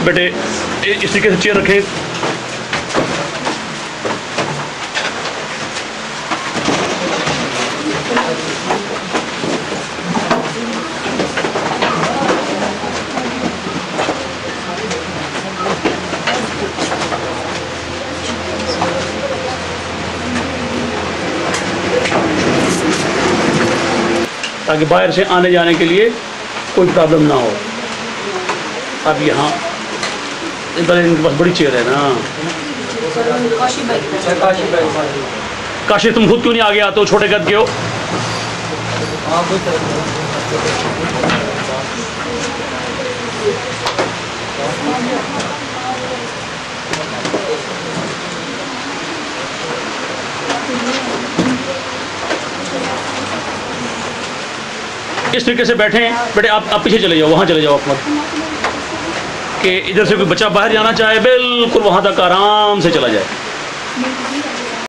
बेटे इस तरीके से चेयर रखें। ताकि बाहर से आने जाने के लिए कोई प्रॉब्लम ना हो। अब यहाँ इनके पास बड़ी चेयर है ना। काशी तुम खुद क्यों नहीं आगे आते हो, छोटे कद के हो? इस तरीके से बैठे बेटे। आप पीछे चले जाओ, वहाँ चले जाओ आप मत, कि इधर से कोई बच्चा बाहर जाना चाहे बिल्कुल वहाँ तक आराम से चला जाए।